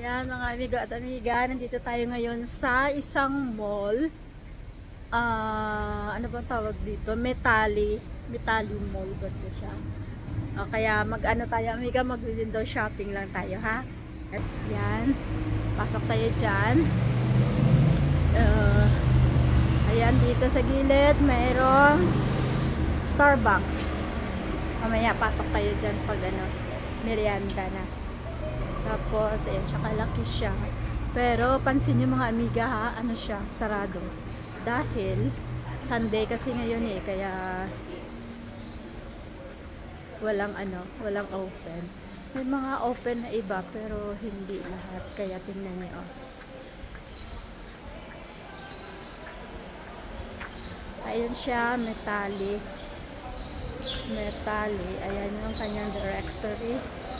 Ayan mga amigo at amiga, nandito tayo ngayon sa isang mall. Ano bang tawag dito? Metali Mall ba ito siya? Kaya mag-ano tayo amiga, mag-window shopping lang tayo ha. At yan, pasok tayo dyan. Ayan, dito sa gilid mayroong Starbucks. Mamaya pasok tayo dyan pag ano, merienda na. Tapos, ayan siya, kalaki siya. Pero, pansin nyo mga amiga ha, ano siya, sarado. Dahil, Sunday kasi ngayon eh, kaya walang open. May mga open na iba, pero hindi lahat. Kaya tingnan nyo. Ayun siya, Metali. Ayan yung kanyang directory.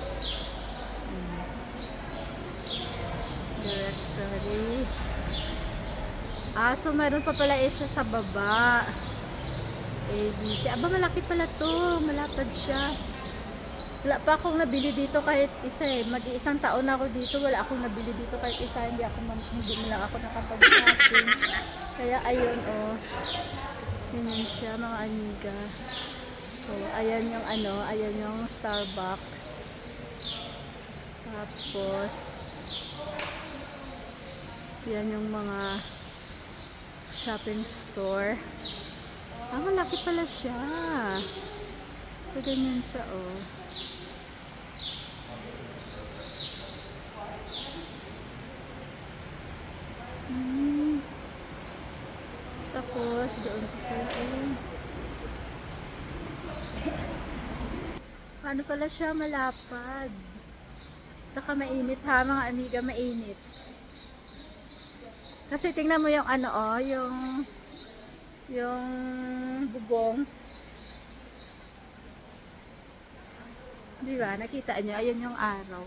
So meron pa pala siya sa baba. ABC. Malaki pala to. Malapad siya. Wala pa akong nabili dito kahit isa eh. Mag-iisang taon na ako dito. Wala akong nabili dito kahit isa. Hindi lang ako nakapag-shopping. Kaya ayun oh. Yun siya mga amiga. Ayan yung ayan yung Starbucks. Tapos yan yung mga shopping store. Malaki pala siya. So, ganyan siya, oh. Tapos, doon pa pala, ayun. Paano pala siya malapad? Tsaka mainit ha, mga amiga, mainit. Kasi tingnan mo yung yung bubong. Di ba? Nakita nyo? Ayun yung araw.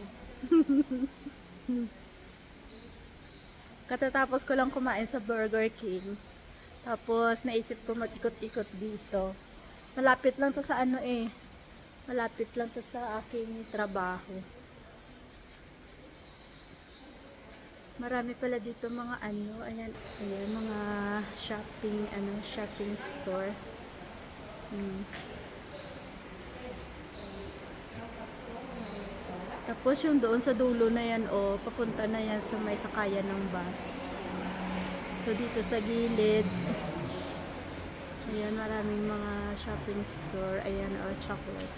Katatapos ko lang kumain sa Burger King. Tapos naisip ko mag-ikot-ikot dito. Malapit lang to sa malapit lang to sa aking trabaho. Marami pala dito mga ayan mga shopping store. Tapos yung doon sa dulo na yan papunta na yan sa may sakayan ng bus. So dito sa gilid, ayan maraming mga shopping store. Ayan chocolate.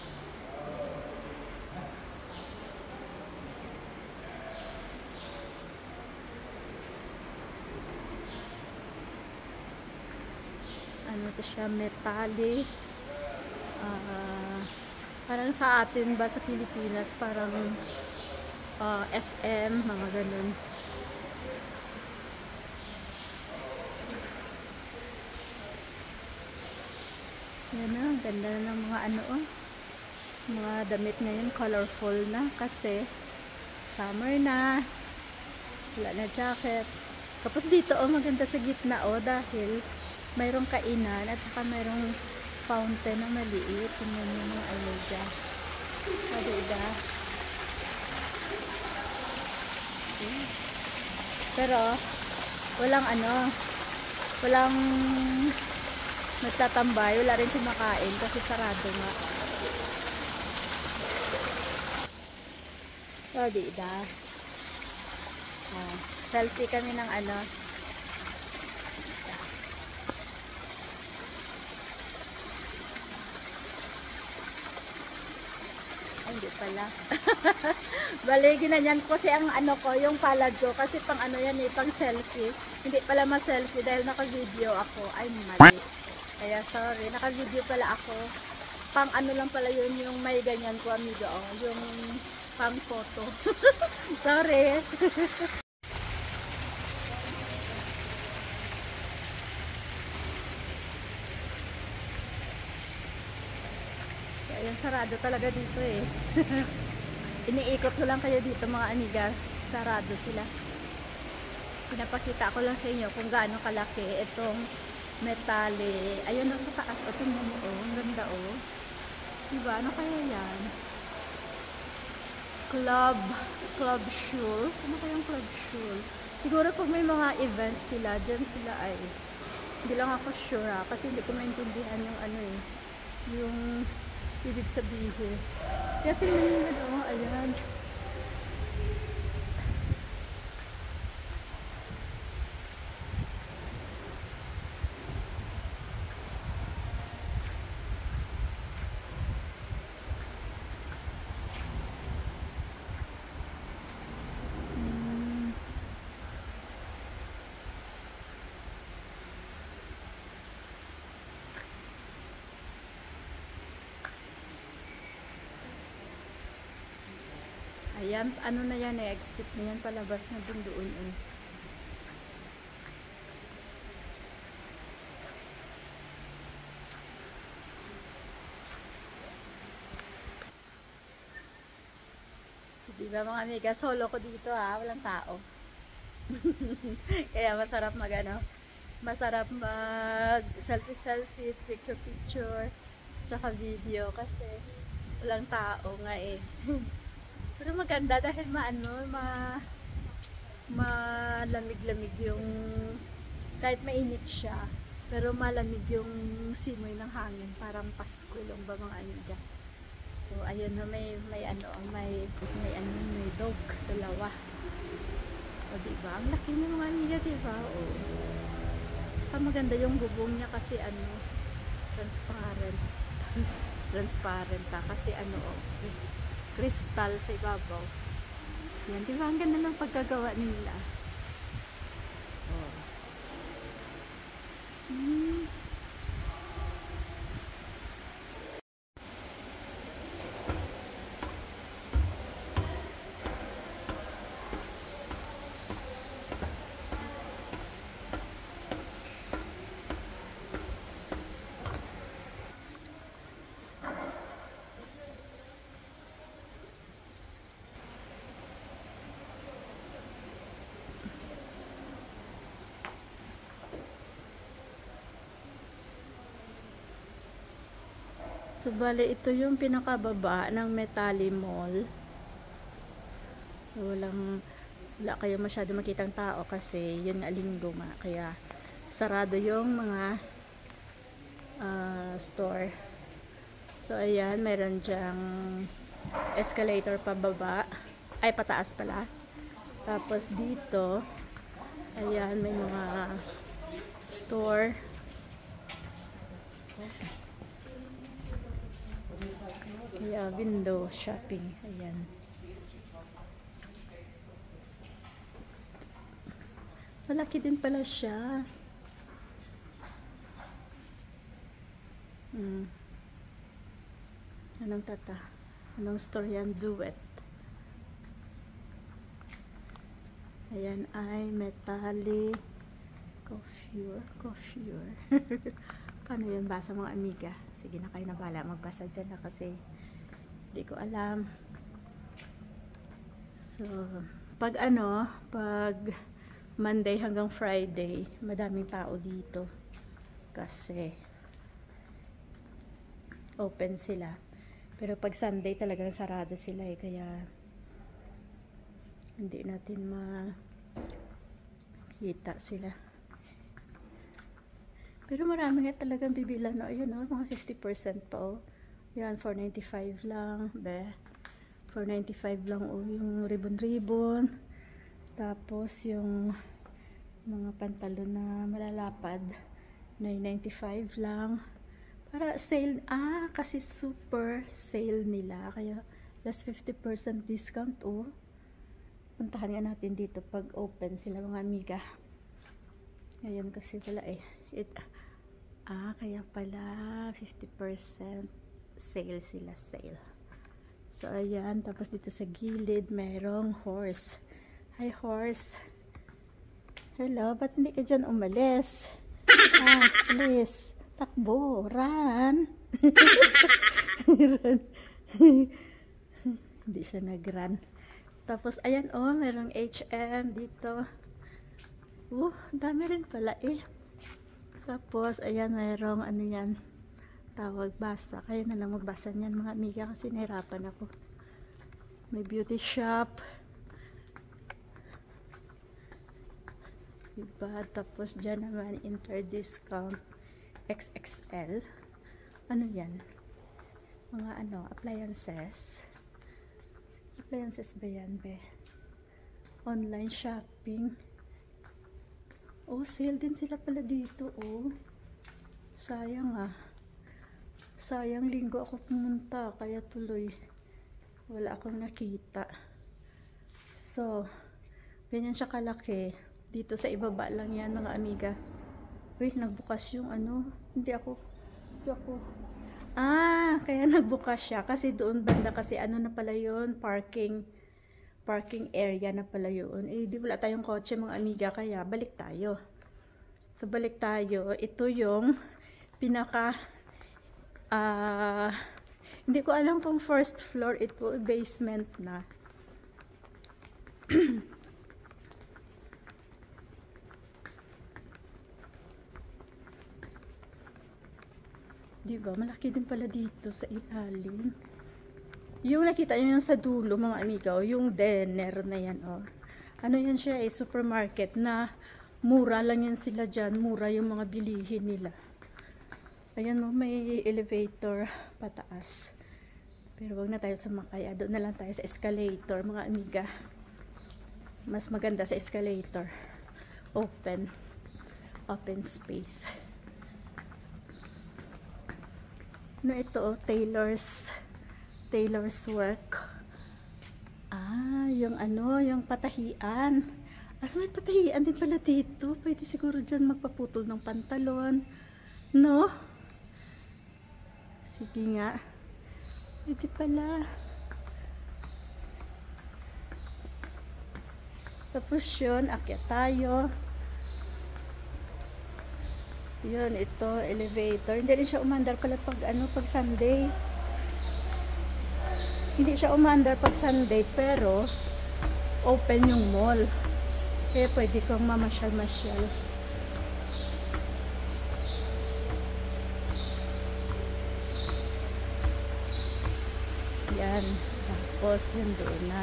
Ito siya, Metali. Parang sa atin ba sa Pilipinas, parang SM, mga ganun. Yan na, ganda na ng mga mga damit ngayon, colorful na kasi summer na. Wala na jacket. Tapos dito maganda sa gitna dahil mayroong kainan at saka mayroong fountain na maliit. Tingnan nyo mga alaga. Diba? Pero walang walang nagtatambay. Wala rin kumakain kasi sarado nga. Diba? Selfie kami ng hindi pala. Bale, ginanyan ko kasi ang ko, yung palad ko. Kasi pang yan pang selfie. Hindi pala ma-selfie dahil naka-video ako. Ay, mali. Kaya sorry, naka-video pala ako. Pang lang pala yun, yung may ganyan ko, amigo. Yung pang photo. Sorry. Ayan, sarado talaga dito eh. Iniikot ko lang kayo dito mga amiga. Sarado sila. Pinapakita ko lang sa inyo kung gaano kalaki itong Metali. Ayun sa taas. Tingnan mo ang ganda Diba? Ano kaya yan? Club, Club Shul. Ano kayang Club Shul? Siguro pag may mga events sila, dyan sila ay. Hindi lang ako sure kasi hindi ko maintindihan yung ano eh. Yung ibig sabihin. Kaya tingnan nyo, ayan. Ayan, ano na yan eh, exit na yan, palabas na dun doon eh. So, diba mga amiga, solo ko dito walang tao. Kaya masarap mag ano, masarap mag selfie, picture, tsaka video kasi walang tao nga eh. Pero maganda dahil malamig-lamig yung, kahit mainit siya, pero malamig yung simoy ng hangin, parang Pasko lang ba mga amiga. So ayun na may dog, dalawa. O diba? Ang laki niya mga amiga, diba? O. Tsaka maganda yung bubong niya kasi transparent. Transparent kasi crystal sa ibabaw. Yan, di ba? Ang ganda ng pagkagawa nila. Oh. So, bale, ito yung pinakababa ng Metali Mall. Wala kayo masyado makitang tao kasi yun nga linggo nga. Kaya sarado yung mga store. So, ayan, meron dyang escalator pababa. Ay, pataas pala. Tapos dito, ayan, may mga store. Yeah, window shopping. Ayan. Malaki din pala siya. Anong store yan? Duet. Ayan ay Metali Coiffure. Paano yun basa mga amiga? Sige na kayo na bala. Magbasa dyan na kasi hindi ko alam. So, pag Monday hanggang Friday, madaming tao dito. Kasi open sila. Pero pag Sunday talagang sarado sila eh. Kaya hindi natin makita sila. Pero marami nga talagang bibilan. No? Ayan, mga 50% pa oh. Yan, 495 lang. 495 lang yung ribbon. Tapos yung mga pantalon na malalapad, 995 lang. Para sale, kasi super sale nila. Kaya plus 50% discount oh. Puntahan nga natin dito pag open sila mga amiga. Ngayon kasi wala eh. Kaya pala 50% sale sila, sale. So ayan, tapos dito sa gilid mayroong horse. Hi horse. Hello, ba't hindi ka dyan umalis? Please, takbo, run. Run. Hindi siya nag-run. Tapos ayan mayroong H&M dito. Dami rin pala eh. Tapos ayan, mayroong ano yan, tawag basa. Kayo na lang magbasa niyan mga amiga kasi nahirapan ako. May beauty shop. Diba? Tapos dyan naman, inter-discount XXL. Ano yan? Mga ano, appliances. Appliances ba yan, be? Online shopping. Oh, sale din sila pala dito, oh. Sayang ah. Sayang, linggo ako pumunta, kaya tuloy wala akong nakita. So, ganyan siya kalaki. Dito sa ibaba lang yan, mga amiga. Uy, nagbukas yung ano. Hindi ako. Ah, kaya nagbukas siya. Kasi doon banda kasi ano na pala yun, parking area na pala yun. Eh, di wala tayong kotse, mga amiga, kaya balik tayo. So, balik tayo. Ito yung pinaka, hindi ko alam kung first floor ito, basement na. Diba? Malaki din pala dito sa ilalim. Yung nakita nyo yung sa dulo, mga amiga, o yung Denner na yan, o. Ano yan siya, eh, supermarket na mura lang yan sila dyan. Mura yung mga bilihin nila. Ayan, o, may elevator pataas. Pero wag na tayo sumakay. Doon na lang tayo sa escalator, mga amiga. Mas maganda sa escalator. Open space. Ano ito, oh, tailor's work. Ah, yung ano, yung patahian. Asa may patahian din pala dito. Pwede siguro dyan magpaputol ng pantalon. No? Sige nga. Pwede pala. Tapos yun, akyat tayo. Yun, ito, elevator. Hindi rin siya umandar pala pag, ano, pag Sunday. Hindi siya umandar pag Sunday, pero open yung mall. Kaya pwede kong mamasyal-masyal. Yan. Tapos, yun doon na.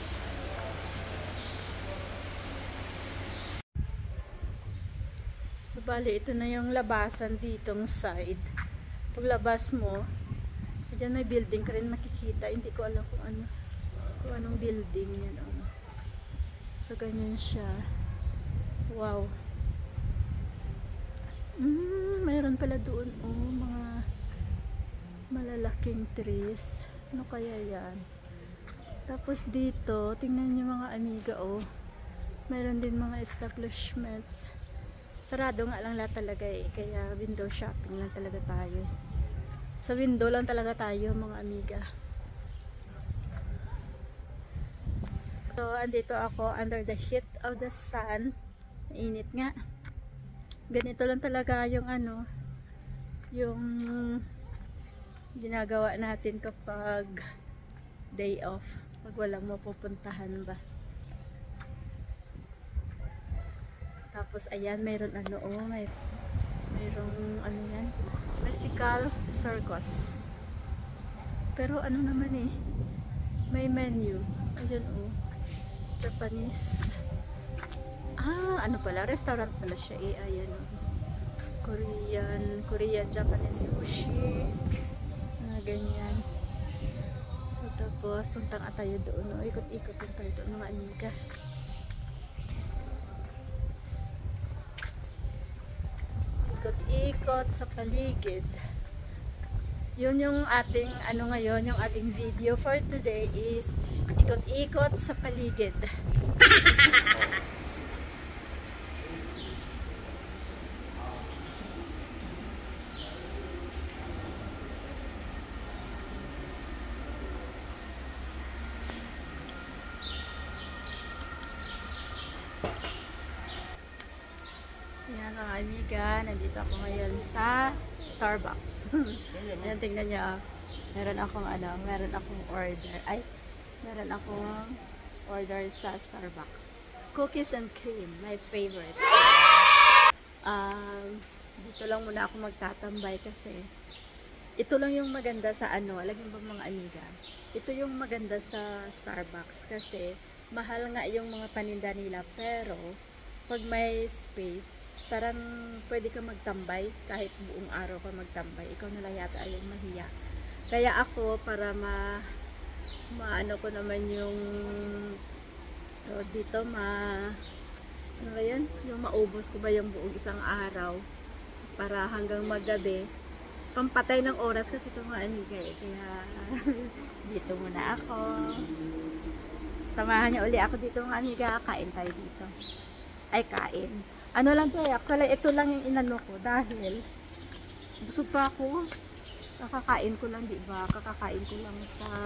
So, bali, ito na yung labasan ditong side. Paglabas mo, dyan may building ka rin makikita. Hindi ko alam kung anong building yan. Oh. So, ganyan siya. Wow. Mayroon pala doon, oh, mga malalaking trees. Ano kaya yan? Tapos dito, tingnan nyo mga amiga, oh. Mayroon din mga establishments. Sarado nga lang lahat talaga eh. Kaya window shopping lang talaga tayo. Sa window lang talaga tayo, mga amiga. So, andito ako under the heat of the sun. Mainit nga. Ganito lang talaga yung ano, yung ginagawa natin kapag day off. Pag walang mapupuntahan ba. Tapos ayan, mayroon ano, oh, mayroong ano yan, mystical circus. Pero ano naman eh, may menu. Ayun, oh, Japanese. Ah, ano pala, restaurant pala siya eh. Ayan, oh, Korean, Japanese sushi. Ganyan. So tapos puntang tayo doon, oh, ikot-ikot tayo doon, mga amiga. Ikot sa paligid. Yun yung ating ano ngayon, yung ating video for today is ikot-ikot sa paligid. Yan mga amiga, nandito ako ngayon sa Starbucks. Ayan, tingnan niyo, meron akong order sa Starbucks. Cookies and cream, my favorite. Dito lang muna ako magtatambay kasi Ito lang yung maganda sa ano, alam mo ba mga amiga? Ito yung maganda sa Starbucks kasi mahal nga yung mga paninda nila pero pag may space, parang pwede ka magtambay kahit buong araw ka magtambay. Ikaw na lang yata ay yung mahiya. Kaya ako para maano ko naman yung dito ano ba yun? Yung maubos ko ba yung buong isang araw para hanggang magabi pampatay ng oras kasi ito mga amiga eh. Kaya dito muna ako. Samahan niyo uli ako dito mga amiga. Kain tayo dito. Ay kain. Ano lang to eh. Actually ito lang yung inano ko dahil busog pa ako. Kakakain ko lang diba? Kakakain ko lang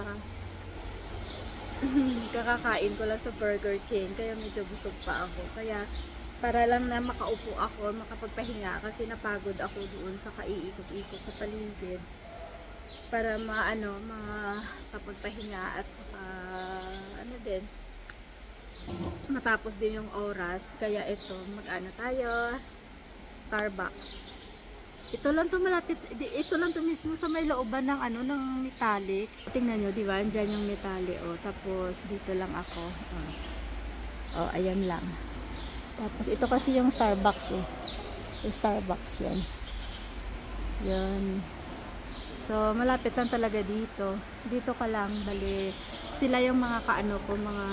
sa Burger King. Kaya medyo busog pa ako. Kaya para lang na makaupo ako, makapagpahinga kasi napagod ako doon sa kaiikot-ikot sa paligid para makapagpahinga at saka ano din matapos din yung oras. Kaya ito, mag-ano tayo, Starbucks. Ito lang to malapit, ito lang to mismo sa may looban ng ano ng metallic. Tingnan nyo, di ba? Andiyan yung metallic, oh. Tapos dito lang ako. Oh, ayan lang. Tapos ito kasi yung Starbucks eh. Yung Starbucks yan. Yan. So malapit lang talaga dito. Dito ka lang, bali. Sila yung mga kaano ko, mga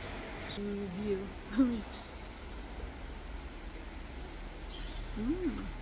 view.